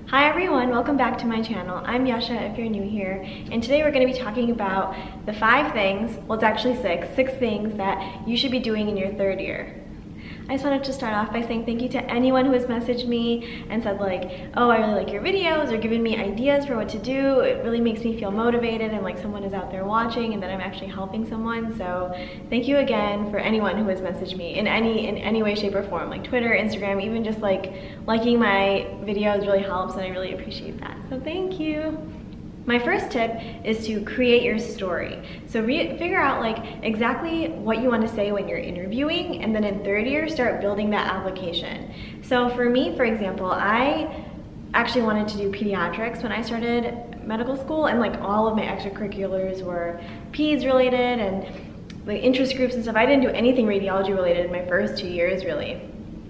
Hi everyone, welcome back to my channel. I'm Yasha if you're new here, and today we're going to be talking about the 5 things, well it's actually 6 things that you should be doing in your 3rd year. I just wanted to start off by saying thank you to anyone who has messaged me and said like, oh I really like your videos, or given me ideas for what to do. It really makes me feel motivated and like someone is out there watching and that I'm actually helping someone. So thank you again for anyone who has messaged me in any way, shape or form, like Twitter, Instagram, even just like liking my videos really helps, and I really appreciate that. So thank you. My first tip is to create your story. So figure out like exactly what you want to say when you're interviewing, and then in 3rd year start building that application. So for me, for example, I actually wanted to do pediatrics when I started medical school, and like all of my extracurriculars were peds related and like interest groups and stuff. I didn't do anything radiology related in my first 2 years really.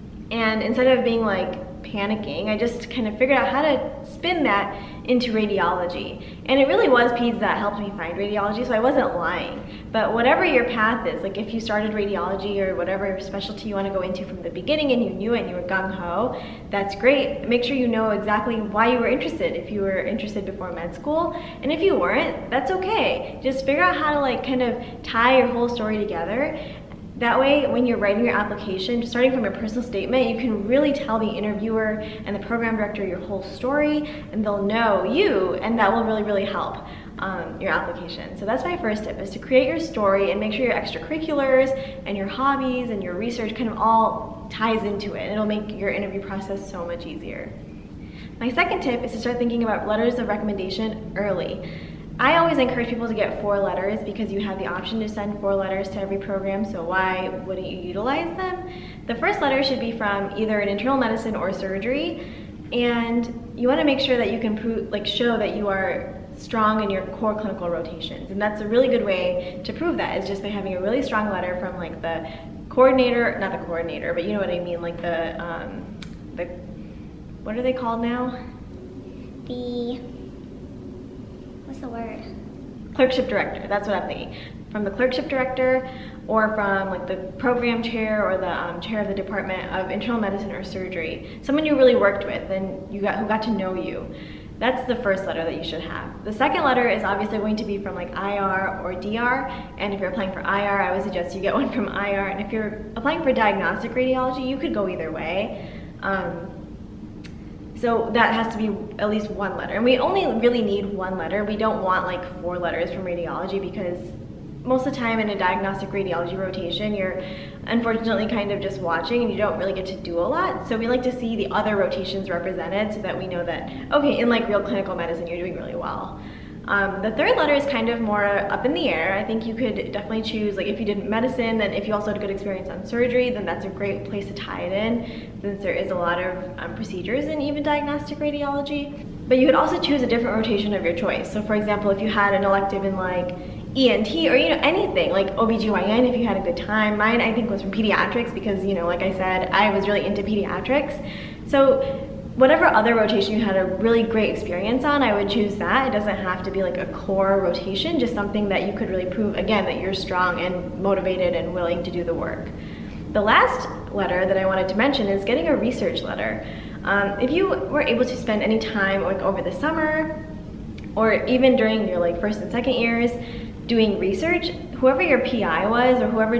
And instead of being like panicking, I just kind of figured out how to spin that into radiology. And it really was peds that helped me find radiology, so I wasn't lying. But whatever your path is, like if you started radiology or whatever specialty you want to go into from the beginning and you knew it and you were gung-ho, that's great. Make sure you know exactly why you were interested, if you were interested before med school. And if you weren't, that's okay. Just figure out how to like kind of tie your whole story together. That way, when you're writing your application, starting from your personal statement, you can really tell the interviewer and the program director your whole story, and they'll know you, and that will really, really help your application. So that's my first tip, is to create your story and make sure your extracurriculars and your hobbies and your research kind of all ties into it. It'll make your interview process so much easier. My second tip is to start thinking about letters of recommendation early. I always encourage people to get 4 letters because you have the option to send 4 letters to every program, so why wouldn't you utilize them? The first letter should be from either an internal medicine or surgery, and you want to make sure that you can show that you are strong in your core clinical rotations. And that's a really good way to prove that, is just by having a really strong letter from like the coordinator, not the coordinator, but you know what I mean, like the what are they called now? What's the word? Clerkship director, that's what I'm thinking. From the clerkship director, or from like the program chair or the chair of the department of internal medicine or surgery. Someone you really worked with and who got to know you. That's the first letter that you should have. The second letter is obviously going to be from like IR or DR, and if you're applying for IR, I would suggest you get one from IR, and if you're applying for diagnostic radiology, you could go either way. So that has to be at least 1 letter. And we only really need 1 letter. We don't want like 4 letters from radiology, because most of the time in a diagnostic radiology rotation, you're unfortunately kind of just watching and you don't really get to do a lot. So we like to see the other rotations represented so that we know that, okay, in like real clinical medicine, you're doing really well. The 3rd letter is kind of more up in the air. I think you could definitely choose, like if you did medicine, then if you also had good experience on surgery, then that's a great place to tie it in, since there is a lot of procedures in even diagnostic radiology. But you could also choose a different rotation of your choice. So for example, if you had an elective in like ENT or anything like OBGYN, if you had a good time. Mine I think was from pediatrics because like I said, I was really into pediatrics. So whatever other rotation you had a really great experience on, I would choose that. It doesn't have to be like a core rotation, just something that you could really prove, again, that you're strong and motivated and willing to do the work. The last letter that I wanted to mention is getting a research letter. If you were able to spend any time like over the summer, or even during your like 1st and 2nd years doing research, whoever your PI was, or whoever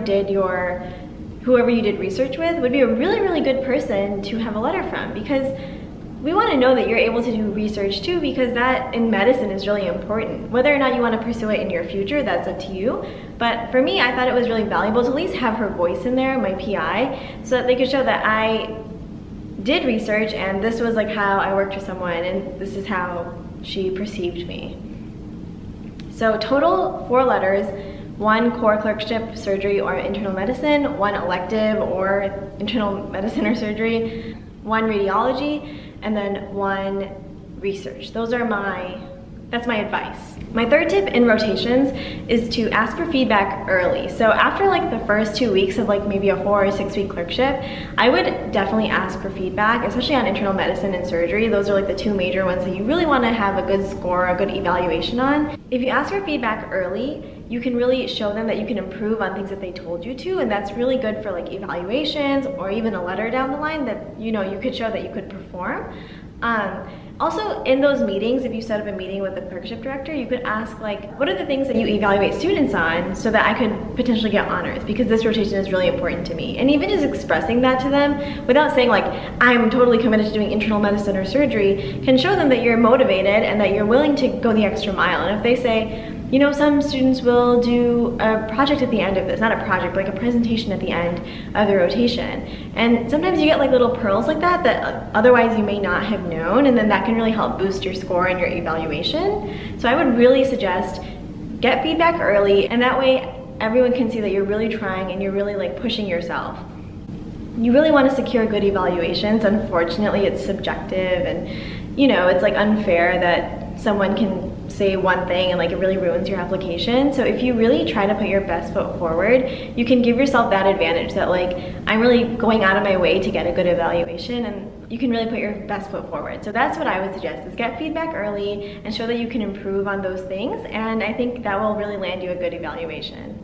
you did research with would be a really, really good person to have a letter from, because we want to know that you're able to do research too, because that in medicine is really important. Whether or not you want to pursue it in your future, that's up to you. But for me, I thought it was really valuable to at least have her voice in there, my PI, so that they could show that I did research and this was like how I worked with someone and this is how she perceived me. So total 4 letters, 1 core clerkship, surgery or internal medicine, 1 elective or internal medicine or surgery, 1 radiology, and then 1 research. That's my advice. My 3rd tip in rotations is to ask for feedback early. So after like the first 2 weeks of like maybe a 4 or 6 week clerkship, I would definitely ask for feedback, especially on internal medicine and surgery. Those are like the 2 major ones that you really want to have a good score, a good evaluation on. If you ask for feedback early, you can really show them that you can improve on things that they told you to, and that's really good for like evaluations or even a letter down the line that you could show that you could perform. Also, in those meetings, if you set up a meeting with the clerkship director, you could ask like, what are the things that you evaluate students on so that I could potentially get honors, because this rotation is really important to me. And even just expressing that to them without saying like, I'm totally committed to doing internal medicine or surgery, can show them that you're motivated and that you're willing to go the extra mile. And if they say, you know, some students will do a project at the end of this, not a project, but like a presentation at the end of the rotation. And sometimes you get like little pearls like that that otherwise you may not have known, and then that can really help boost your score and your evaluation. So I would really suggest get feedback early, and that way everyone can see that you're really trying and you're really like pushing yourself. You really want to secure good evaluations. Unfortunately, it's subjective, and you know, it's like unfair that someone can say one thing and like it really ruins your application. So if you really try to put your best foot forward, you can give yourself that advantage that like, I'm really going out of my way to get a good evaluation, and you can really put your best foot forward. So that's what I would suggest, is get feedback early and show that you can improve on those things, and I think that will really land you a good evaluation.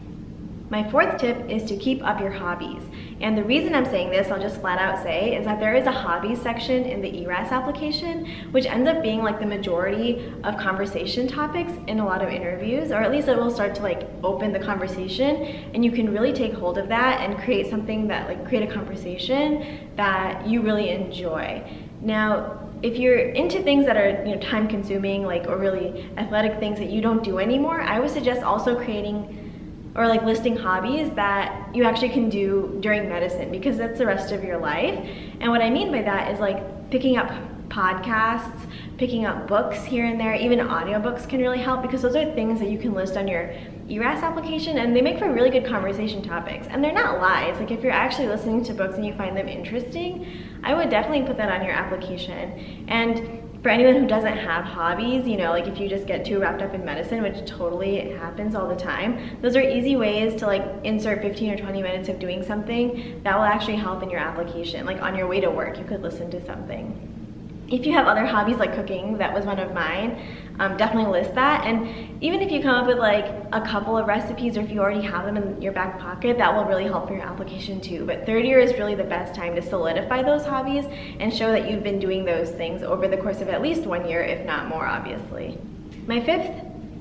My fourth tip is to keep up your hobbies. And the reason I'm saying this, I'll just flat out say, is that there is a hobbies section in the ERAS application, which ends up being like the majority of conversation topics in a lot of interviews, or at least it will start to like open the conversation, and you can really take hold of that and create something that like create a conversation that you really enjoy. Now, if you're into things that are, you know, time consuming, like, or really athletic things that you don't do anymore, I would suggest also creating or like listing hobbies that you actually can do during medicine, because that's the rest of your life. And what I mean by that is like picking up podcasts, picking up books here and there, even audiobooks can really help, because those are things that you can list on your ERAS application, and they make for really good conversation topics. And they're not lies. Like if you're actually listening to books and you find them interesting, I would definitely put that on your application. And for anyone who doesn't have hobbies, you know, like if you just get too wrapped up in medicine, which totally happens all the time, those are easy ways to like insert 15 or 20 minutes of doing something that will actually help in your application. Like on your way to work, you could listen to something. If you have other hobbies like cooking, that was one of mine, definitely list that. And even if you come up with like a couple of recipes, or if you already have them in your back pocket, that will really help for your application too. But third year is really the best time to solidify those hobbies and show that you've been doing those things over the course of at least 1 year, if not more, obviously. My fifth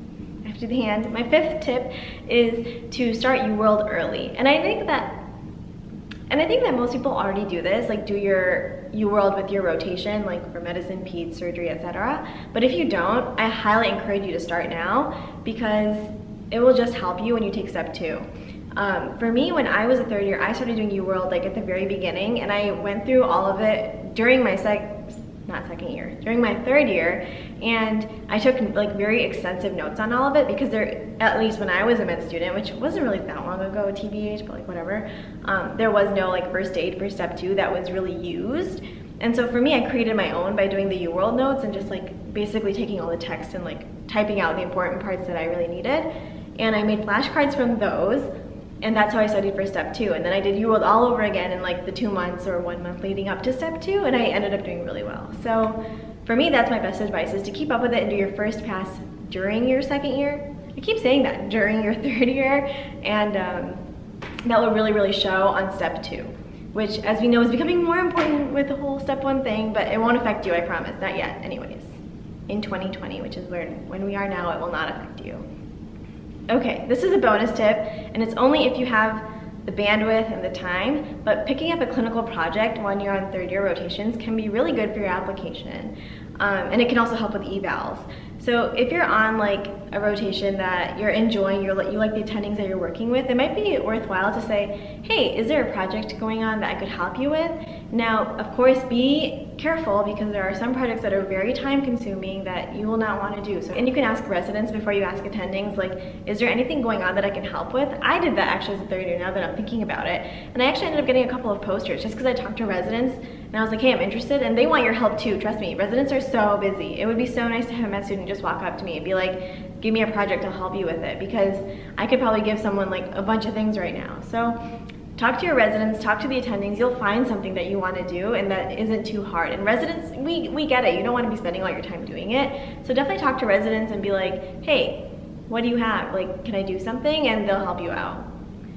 tip is to start UWorld early. And I think that most people already do this, like do your UWorld with your rotation, like for medicine, peds, surgery, etc. But if you don't, I highly encourage you to start now, because it will just help you when you take step 2. For me, when I was a third year, I started doing UWorld like at the very beginning, and I went through all of it during my during my third year, and I took like very extensive notes on all of it, because there, at least when I was a med student, which wasn't really that long ago, TBH, but like whatever, there was no like first aid for step 2 that was really used. And so for me, I created my own by doing the UWorld notes and just like basically taking all the text and like typing out the important parts that I really needed. And I made flashcards from those, and that's how I studied for step 2. And then I did UWorld all over again in like the 2 months or 1 month leading up to step 2, and I ended up doing really well. So for me, that's my best advice, is to keep up with it and do your first pass during your second year. I keep saying that, during your third year, and that will really, really show on step 2, which, as we know, is becoming more important with the whole step 1 thing, but it won't affect you, I promise, not yet anyways. In 2020, which is when we are now, it will not affect you. Okay, this is a bonus tip, and it's only if you have the bandwidth and the time, but picking up a clinical project when you're on third year rotations can be really good for your application. And it can also help with evals. So if you're on like a rotation that you're enjoying, you like the attendings that you're working with, it might be worthwhile to say, hey, is there a project going on that I could help you with? Now, of course, be careful, because there are some projects that are very time consuming that you will not want to do. So, and you can ask residents before you ask attendings, like, is there anything going on that I can help with? I did that actually as a third year, now that I'm thinking about it. And I actually ended up getting a couple of posters just because I talked to residents and I was like, hey, I'm interested, and they want your help too, trust me. Residents are so busy. It would be so nice to have a med student just walk up to me and be like, give me a project, I'll help you with it, because I could probably give someone like a bunch of things right now. So talk to your residents, talk to the attendings, you'll find something that you want to do and that isn't too hard. And residents, we get it, you don't want to be spending all your time doing it. So definitely talk to residents and be like, hey, what do you have? Like, can I do something? And they'll help you out.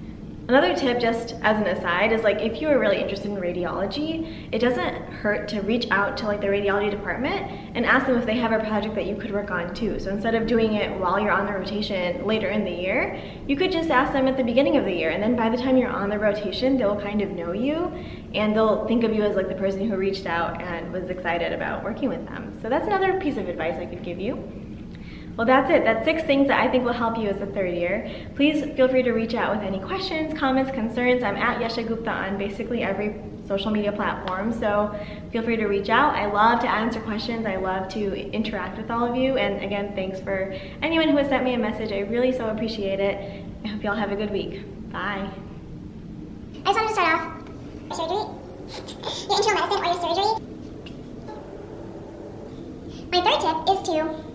Another tip, just as an aside, is like if you are really interested in radiology, it doesn't hurt to reach out to like the radiology department and ask them if they have a project that you could work on too. So instead of doing it while you're on the rotation later in the year, you could just ask them at the beginning of the year, and then by the time you're on the rotation, they'll kind of know you and they'll think of you as like the person who reached out and was excited about working with them. So that's another piece of advice I could give you. Well, that's it. That's 6 things that I think will help you as a third year. Please feel free to reach out with any questions, comments, concerns. I'm at Yasha Gupta on basically every social media platform, so feel free to reach out. I love to answer questions. I love to interact with all of you. And again, thanks for anyone who has sent me a message. I really so appreciate it. I hope you all have a good week. Bye. I just wanted to start off your surgery, your internal medicine or your surgery. My third tip is to